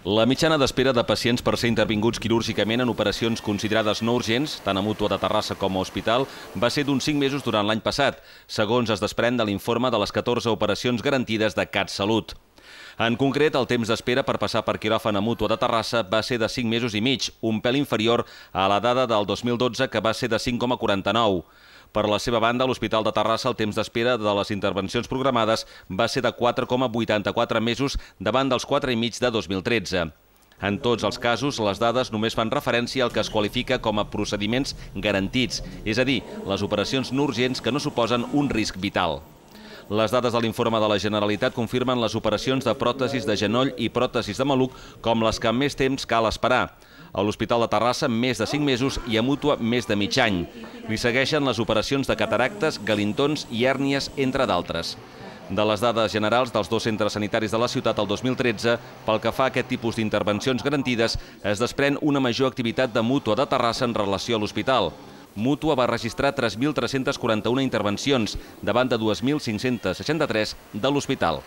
La mitjana d'espera de pacients per ser intervinguts quirúrgicament en operacions considerades no urgents, tant a Mútua de Terrassa com a Hospital, va ser d'uns 5 mesos durant l'any passat, segons es desprèn de l'informe de les 14 operacions garantides de CatSalut. En concret, el temps d'espera per passar per quiròfan a Mútua de Terrassa va ser de 5 mesos i mig, un pèl inferior a la dada del 2012, que va ser de 5,49. Per la seva banda, a l'Hospital de Terrassa el temps d'espera de les intervencions programades va ser de 4,84 mesos davant dels 4,5 de 2013. En tots els casos, les dades només fan referència al que es qualifica com a procediments garantits, és a dir, les operacions no urgents que no suposen un risc vital. Les dades de l'informe de la Generalitat confirmen les operacions de pròtesis de genoll i pròtesis de maluc com les que més temps cal esperar. A l'Hospital de Terrassa, més de 5 mesos i a Mútua, més de mig any. Li segueixen les operacions de cataractes, galintons i hèrnies, entre d'altres. De les dades generals dels dos centres sanitaris de la ciutat el 2013, pel que fa a aquest tipus d'intervencions garantides, es desprèn una major activitat de Mútua de Terrassa en relació a l'hospital. Mútua va registrar 3.341 intervencions, davant de 2.563 de l'hospital.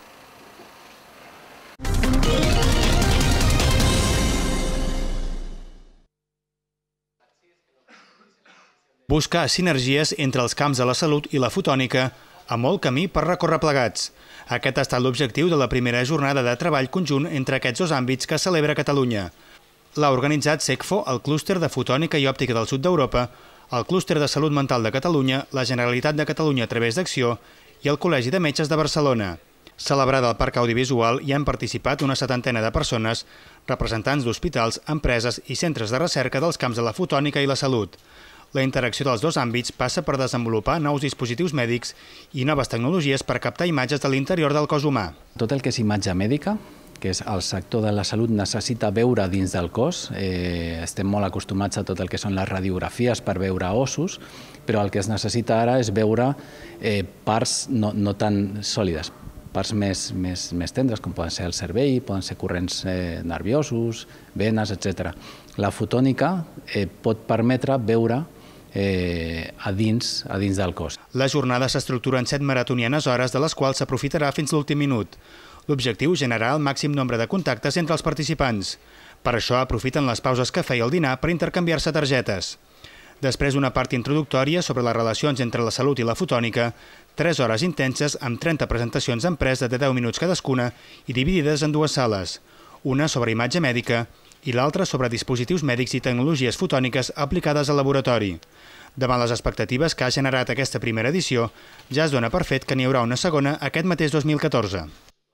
Buscar sinergies entre els camps de la salut i la fotònica, amb molt camí per recórrer plegats. Aquest ha estat l'objectiu de la primera jornada de treball conjunt entre aquests dos àmbits que celebra Catalunya. L'ha organitzat SECFO, el Clúster de Fotònica i Òptica del Sud d'Europa, el Clúster de Salut Mental de Catalunya, la Generalitat de Catalunya a través d'Acció i el Col·legi de Metges de Barcelona. Celebrada al Parc Audiovisual hi han participat una 70ena de persones, representants d'hospitals, empreses i centres de recerca dels camps de la fotònica i la salut. La interacció dels dos àmbits passa per desenvolupar nous dispositius mèdics i noves tecnologies per captar imatges de l'interior del cos humà. Tot el que és imatge mèdica, que és el sector de la salut, necessita veure dins del cos. Estem molt acostumats a tot el que són les radiografies per veure ossos, però el que es necessita ara és veure parts no tan sòlides, parts més tendres, com poden ser el cervell, poden ser corrents nerviosos, venes, etc. La fotònica pot permetre veure a dins del cos. La jornada s'estructura en 7 maratonianes hores, de les quals s'aprofitarà fins l'últim minut. L'objectiu, generar el màxim nombre de contactes entre els participants. Per això aprofiten les pauses cafè i el dinar per intercanviar-se targetes. Després d'una part introductòria sobre les relacions entre la salut i la fotònica, 3 hores intenses amb 30 presentacions en pres de 10 minuts cadascuna i dividides en 2 sales, una sobre imatge mèdica i l'altra sobre dispositius mèdics i tecnologies fotòniques aplicades al laboratori. Davant les expectatives que ha generat aquesta primera edició, ja es dona per fet que n'hi haurà una segona aquest mateix 2014.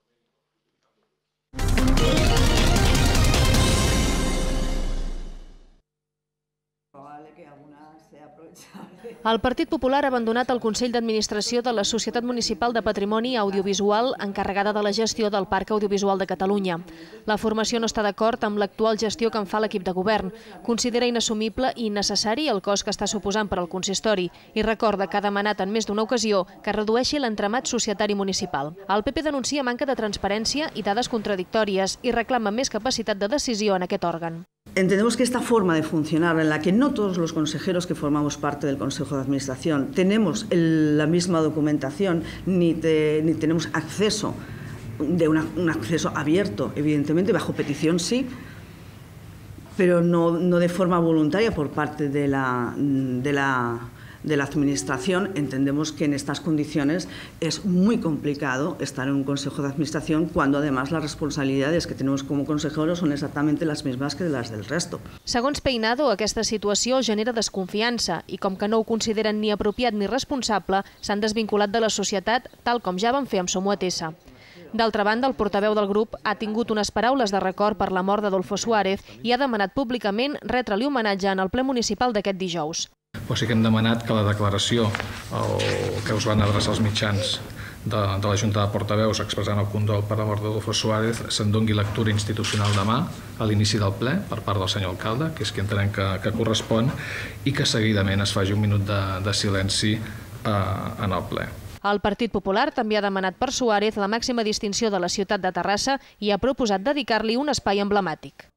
El Partit Popular ha abandonat el Consell d'Administració de la Societat Municipal de Patrimoni Audiovisual encarregada de la gestió del Parc Audiovisual de Catalunya. La formació no està d'acord amb l'actual gestió que en fa l'equip de govern. Considera inassumible i innecessari el cost que està suposant per al consistori i recorda que ha demanat en més d'una ocasió que redueixi l'entramat societari municipal. El PP denuncia manca de transparència i dades contradictòries i reclama més capacitat de decisió en aquest òrgan. Entendemos que esta forma de funcionar, en la que no todos los consejeros que formamos parte del Consejo de Administración tenemos la misma documentación ni tenemos acceso, un acceso abierto, evidentemente, bajo petición sí, pero no de forma voluntaria por parte de la Administración, entendemos que en estas condiciones es muy complicado estar en un Consejo de Administración cuando además las responsabilidades que tenemos como consejeros son exactamente las mismas que las del resto. Segons Peinado, aquesta situació genera desconfiança i com que no ho consideren ni apropiat ni responsable, s'han desvinculat de la societat, tal com ja van fer amb Somoatesa. D'altra banda, el portaveu del grup ha tingut unes paraules de record per la mort d'Adolfo Suárez i ha demanat públicament retre-li homenatge en el ple municipal d'aquest dijous. Però sí que hem demanat que la declaració que us van adreçar els mitjans de la Junta de Portaveus expressant el condol per la mort d'Adolfo Suárez se'n doni lectura institucional demà a l'inici del ple per part del senyor alcalde, que és qui entenem que correspon, i que seguidament es faci un minut de silenci en el ple. El Partit Popular també ha demanat per Suárez la màxima distinció de la ciutat de Terrassa i ha proposat dedicar-li un espai emblemàtic.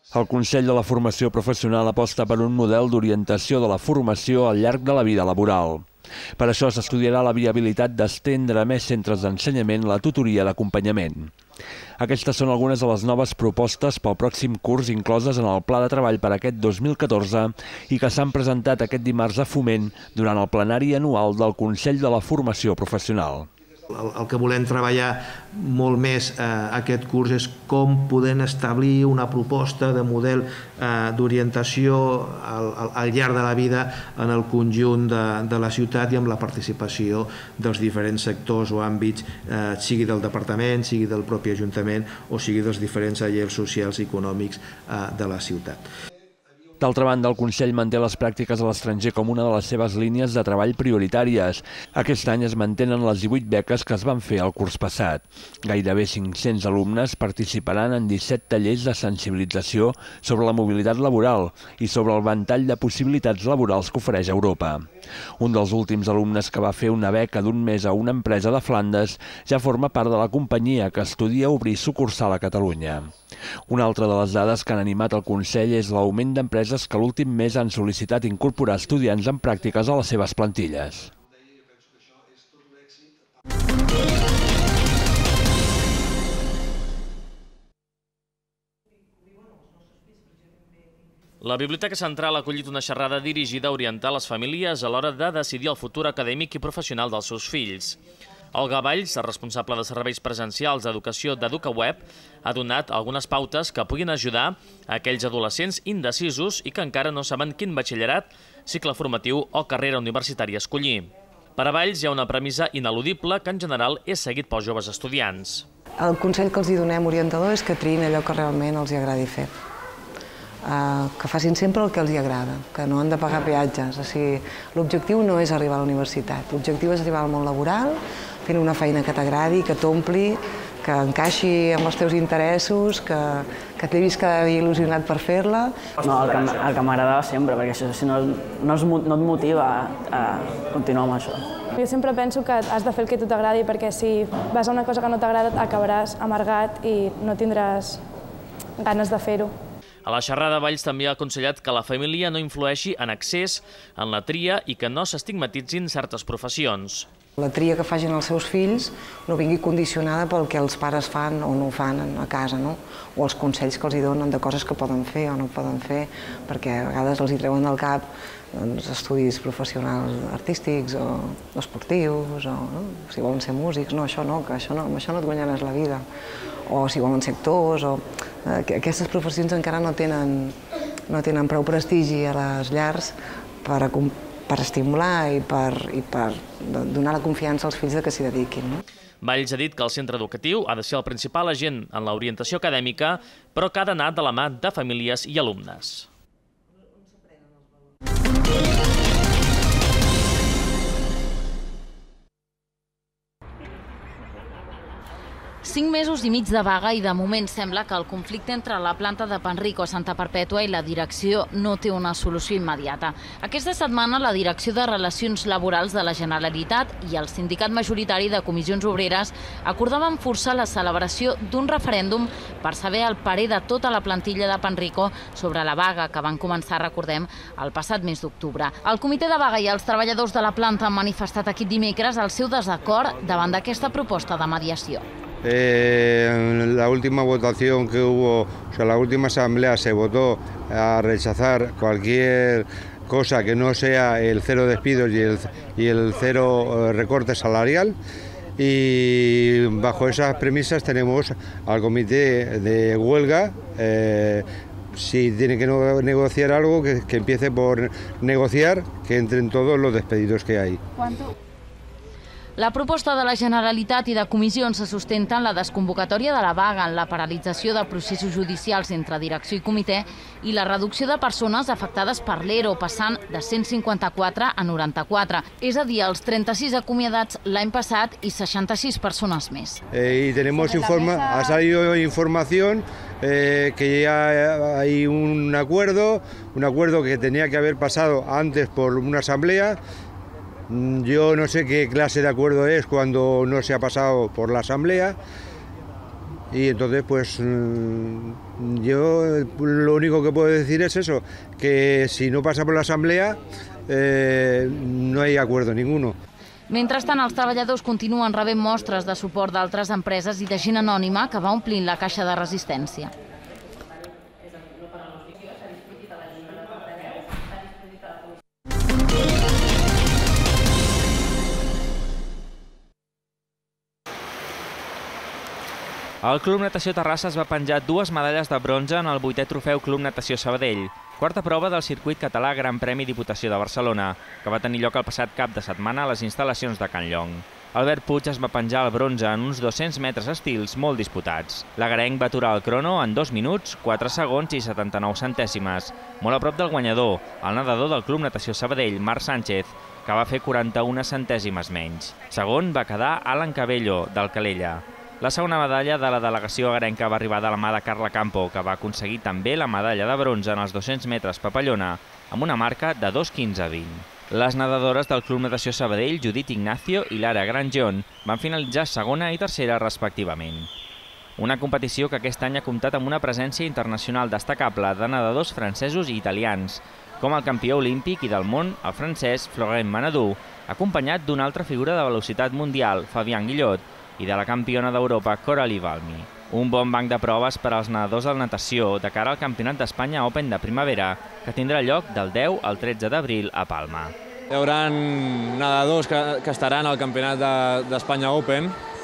El Consell de la Formació Professional aposta per un model d'orientació de la formació al llarg de la vida laboral. Per això s'estudiarà la viabilitat d'estendre a més centres d'ensenyament la tutoria d'acompanyament. Aquestes són algunes de les noves propostes pel pròxim curs incloses en el Pla de Treball per aquest 2014 i que s'han presentat aquest dimarts a Foment durant el plenari anual del Consell de la Formació Professional. El que volem treballar molt més aquest curs és com podem establir una proposta de model d'orientació al llarg de la vida en el conjunt de la ciutat i amb la participació dels diferents sectors o àmbits, sigui del departament, sigui del propi Ajuntament o sigui dels diferents agents socials i econòmics de la ciutat. D'altra banda, el Consell manté les pràctiques a l'estranger com una de les seves línies de treball prioritàries. Aquest any es mantenen les 18 beques que es van fer el curs passat. Gairebé 500 alumnes participaran en 17 tallers de sensibilització sobre la mobilitat laboral i sobre el ventall de possibilitats laborals que ofereix Europa. Un dels últims alumnes que va fer una beca d'un mes a una empresa de Flandes ja forma part de la companyia que estudia obrir sucursal a Catalunya. Una altra de les dades que han animat el Consell és l'augment d'empreses que l'últim mes han sol·licitat incorporar estudiants en pràctiques a les seves plantilles. La Biblioteca Central ha acollit una xerrada dirigida a orientar les famílies a l'hora de decidir el futur acadèmic i professional dels seus fills. Olga Valls, el responsable de serveis presencials d'educació d'EducaWeb, ha donat algunes pautes que puguin ajudar a aquells adolescents indecisos i que encara no saben quin batxillerat, cicle formatiu o carrera universitària escollir. Per a Valls hi ha una premissa ineludible que en general és seguit pels joves estudiants. El consell que els donem orientador és que triïn allò que realment els agradi fer. Que facin sempre el que els agrada, que no han de pagar peatges. L'objectiu no és arribar a la universitat, l'objectiu és arribar al món laboral, fent una feina que t'agradi, que t'ompli, que encaixi amb els teus interessos, que t'he vist cada dia il·lusionat per fer-la. No, el que m'agradava sempre, perquè això si no et motiva a continuar amb això. Jo sempre penso que has de fer el que a tu t'agradi, perquè si vas a una cosa que no t'agrada acabaràs amargat i no tindràs ganes de fer-ho. A la xerrada, Valls també ha aconsellat que la família no influeixi en excés en la tria i que no s'estigmatitzin certes professions. La tria que facin els seus fills no vingui condicionada pel que els pares fan o no fan a casa, o els consells que els donen de coses que poden fer o no poden fer, perquè a vegades els treuen del cap estudis professionals artístics o esportius, o si volen ser músics, no, això no, que amb això no et guanyaràs la vida, o si volen ser actors, aquestes professions encara no tenen prou prestigi a les llars per estimular i per donar la confiança als fills que s'hi dediquin. Valls ha dit que el centre educatiu ha de ser el principal agent en l'orientació acadèmica, però que ha d'anar de la mà de famílies i alumnes. 5 mesos i mig de vaga i de moment sembla que el conflicte entre la planta de Panrico a Santa Perpètua i la direcció no té una solució immediata. Aquesta setmana la Direcció de Relacions Laborals de la Generalitat i el sindicat majoritari de Comissions Obreres acordaven forçar la celebració d'un referèndum per saber el parer de tota la plantilla de Panrico sobre la vaga que van començar, recordem, el passat mes d'octubre. El comitè de vaga i els treballadors de la planta han manifestat aquest dimecres el seu desacord davant d'aquesta proposta de mediació. La última votación que hubo, la última asamblea se votó a rechazar cualquier cosa que no sea el cero despidos y el cero recorte salarial, y bajo esas premisas tenemos al comité de huelga. Si tiene que negociar algo, que empiece por negociar, que entren todos los despedidos que hay. ¿Cuánto? La proposta de la Generalitat i de comissions se sustenta en la desconvocatòria de la vaga, en la paralització de processos judicials entre direcció i comitè i la reducció de persones afectades per l'ERO, passant de 154 a 94, és a dir, els 36 acomiadats l'any passat i 66 persones més. Y ha salido información que ya hay un acuerdo que tenía que haber pasado antes por una asamblea. Yo no sé qué clase de acuerdo es cuando no se ha pasado por la asamblea, y entonces pues Yo lo único que puedo decir es eso, que si no pasa por la Asamblea no hay acuerdo ninguno. Mentrestant, els treballadors continuen rebent mostres de suport d'altres empreses i de gent anònima que va omplint la caixa de resistència. El Club Natació Terrassa es va penjar 2 medalles de bronze en el 8è trofeu Club Natació Sabadell, quarta prova del circuit català Gran Premi Diputació de Barcelona, que va tenir lloc el passat cap de setmana a les instal·lacions de Can Llong. Albert Puig es va penjar el bronze en uns 200 metres estils molt disputats. L'agarenc va aturar el crono en 2 minuts, 4 segons i 79 centèsimes, molt a prop del guanyador, el nedador del Club Natació Sabadell, Marc Sánchez, que va fer 41 centèsimes menys. Segon va quedar Alan Cabello, del Calella. La segona medalla de la delegació agarenca va arribar de la mà de Carla Campo, que va aconseguir també la medalla de bronze en els 200 metres papallona, amb una marca de 2:15:20. Les nedadores del Club Natació Sabadell, Judit Ignacio i Lara Grangeon, van finalitzar segona i tercera respectivament. Una competició que aquest any ha comptat amb una presència internacional destacable de nedadors francesos i italians, com el campió olímpic i del món, el francès Florent Manadou, acompanyat d'una altra figura de velocitat mundial, Fabián Guillot, i de la campiona d'Europa, Coralie Balmi. Un bon banc de proves per als nedadors de natació de cara al Campionat d'Espanya Open de primavera, que tindrà lloc del 10 al 13 d'abril a Palma. Hi haurà nedadors que estaran al Campionat d'Espanya Open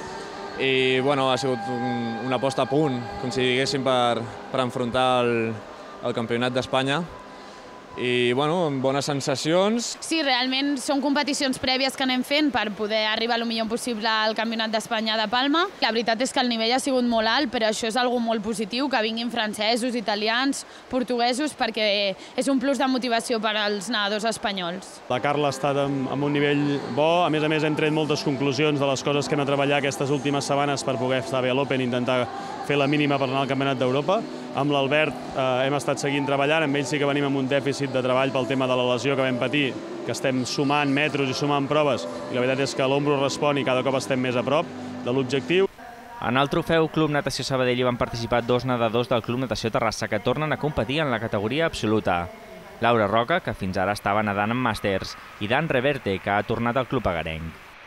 i ha sigut una posta a punt, com si diguéssim, per enfrontar el Campionat d'Espanya. I, amb bones sensacions. Sí, realment són competicions prèvies que anem fent per poder arribar el millor possible al Campionat d'Espanya de Palma. La veritat és que el nivell ha sigut molt alt, però això és algo molt positiu, que vinguin francesos, italians, portuguesos, perquè és un plus de motivació per als nedadors espanyols. La Carla ha estat amb un nivell bo, a més hem tret moltes conclusions de les coses que hem de treballar aquestes últimes setmanes per poder estar bé a l'Open i intentar fer la mínima per anar al Campionat d'Europa. Amb l'Albert hem estat seguint treballant, amb ell sí que venim amb un dèficit de treball pel tema de la lesió que vam patir, que estem sumant metros i sumant proves, i la veritat és que l'ombro respon i cada cop estem més a prop de l'objectiu. En el trofeu Club Natació Sabadell hi van participar 2 nedadors del Club Natació Terrassa que tornen a competir en la categoria absoluta. Laura Roca, que fins ara estava nedant en màsters, i Dan Reverte, que ha tornat al club agarenc.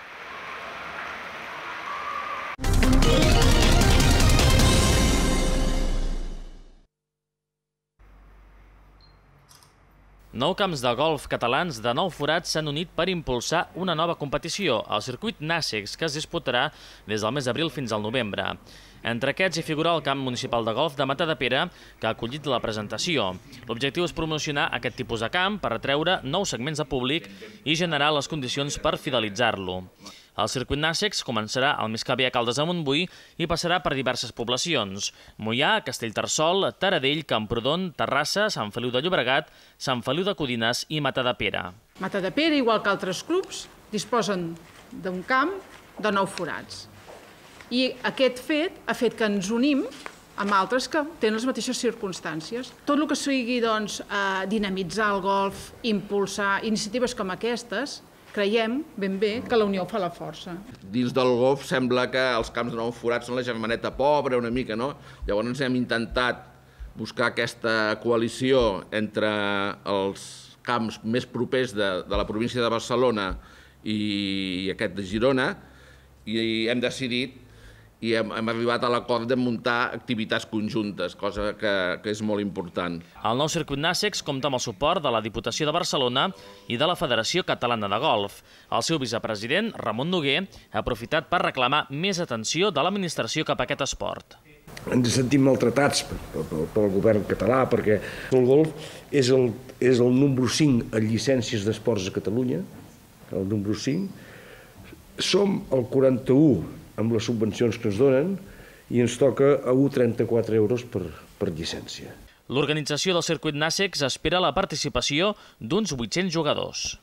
Nou camps de golf catalans de 9 forats s'han unit per impulsar una nova competició, el circuit Nàssecs, que es disputarà des del mes d'abril fins al novembre. Entre aquests hi figura el camp municipal de golf de Matadepera, que ha acollit la presentació. L'objectiu és promocionar aquest tipus de camp per atreure nous segments de públic i generar les condicions per fidelitzar-lo. El circuit Nàssecs començarà al mes que ve a Caldes de Montbui i passarà per diverses poblacions: Moià, Castellterçol, Taradell, Camprodon, Terrassa, Sant Feliu de Llobregat, Sant Feliu de Codines i Matadepera. Matadepera, igual que altres clubs, disposen d'un camp de 9 forats. I aquest fet ha fet que ens unim amb altres que tenen les mateixes circumstàncies. Tot el que sigui dinamitzar el golf, impulsar iniciatives com aquestes, creiem ben bé que la unió fa la força. Dins del golf sembla que els camps de 9 forats són la germaneta pobra una mica, no? Llavors hem intentat buscar aquesta coalició entre els camps més propers de la província de Barcelona i aquest de Girona, i hem decidit i hem arribat a l'acord de muntar activitats conjuntes, cosa que és molt important. El nou circuit Nàssecs compta amb el suport de la Diputació de Barcelona i de la Federació Catalana de Golf. El seu vicepresident, Ramon Noguer, ha aprofitat per reclamar més atenció de l'administració cap a aquest esport. Ens sentim maltratats pel govern català perquè el golf és el número 5 en llicències d'esports a Catalunya, el número 5. Som el 41 amb les subvencions que ens donen i ens toca a 1,34 euros per llicència. L'organització del circuit Nàssecs espera la participació d'uns 800 jugadors.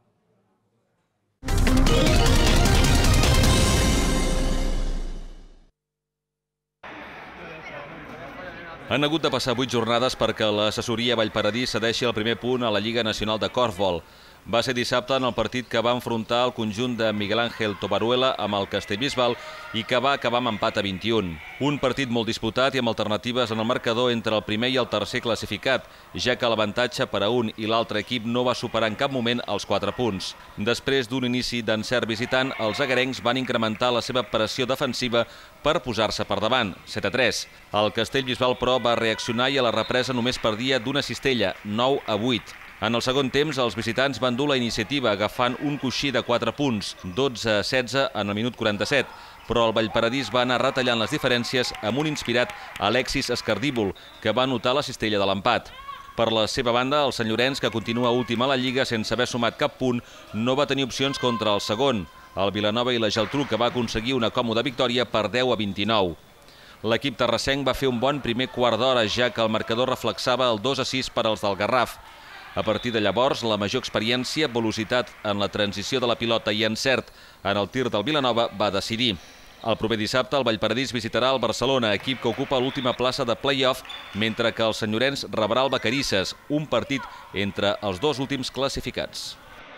Han hagut de passar 8 jornades perquè l'assessoria Vallparadís cedeixi el primer punt a la Lliga Nacional de Korfball. va ser dissabte en el partit que va enfrontar el conjunt de Miguel Ángel Tobaruela amb el Castellbisbal i que va acabar amb empat a 21. Un partit molt disputat i amb alternatives en el marcador entre el primer i el tercer classificat, ja que l'avantatge per a un i l'altre equip no va superar en cap moment els 4 punts. Després d'un inici d'encert visitant, els agarencs van incrementar la seva pressió defensiva per posar-se per davant, 7-3. El Castellbisbal, però, va reaccionar i a la represa només perdia d'una cistella, 9-8. En el segon temps, els visitants van dur la iniciativa agafant un coixí de 4 punts, 12-16 en el minut 47, però el Vallparadís va anar retallant les diferències amb un inspirat Alexis Escardíbol, que va anotar la cistella de l'empat. Per la seva banda, el Sant Llorenç, que continua últim a la Lliga sense haver sumat cap punt, no va tenir opcions contra el segon, el Vilanova i la Geltrú, que va aconseguir una còmoda victòria per 10-29. L'equip terrassenc va fer un bon primer quart d'hora, ja que el marcador reflexava el 2-6 per als del Garraf. A partir de llavors, la major experiència, velocitat en la transició de la pilota i encert en el tir del Vilanova va decidir. El proper dissabte, el Vallparadís visitarà el Barcelona, equip que ocupa l'última plaça de play-off, mentre que el Sant Llorenç rebrà el Vacarisses, un partit entre els dos últims classificats.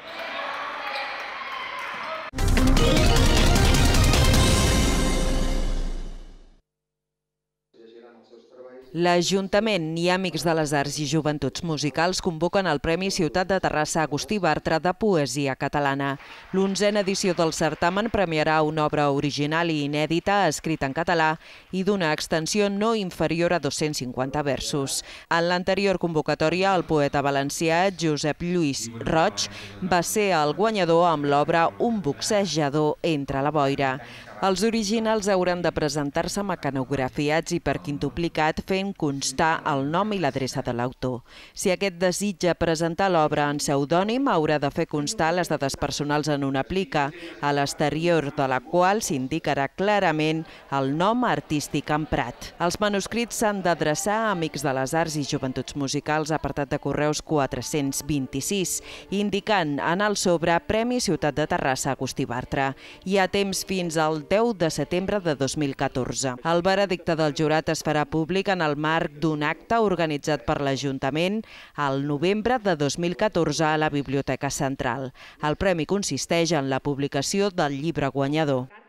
L'Ajuntament i Amics de les Arts i Joventuts Musicals convoquen el Premi Ciutat de Terrassa Agustí Bartra de Poesia Catalana. L'11a edició del certamen premiarà una obra original i inèdita escrita en català i d'una extensió no inferior a 250 versos. En l'anterior convocatòria, el poeta valencià Josep Lluís Roig va ser el guanyador amb l'obra Un boxejador entre la boira. Els originals hauran de presentar-se mecanografiats i per quintuplicat fent constar el nom i l'adreça de l'autor. Si aquest desitja presentar l'obra en pseudònim, haurà de fer constar les dades personals en una plica, a l'exterior de la qual s'indicarà clarament el nom artístic emprat. Els manuscrits s'han d'adreçar a Amics de les Arts i Joventuts Musicals, apartat de correus 426, indicant en el sobre Premi Ciutat de Terrassa Agustí Bartra. Hi ha temps fins al 10 de setembre de 2014. El veredicte del jurat es farà públic en el marc d'un acte organitzat per l'Ajuntament al novembre de 2014 a la Biblioteca Central. El premi consisteix en la publicació del llibre guanyador.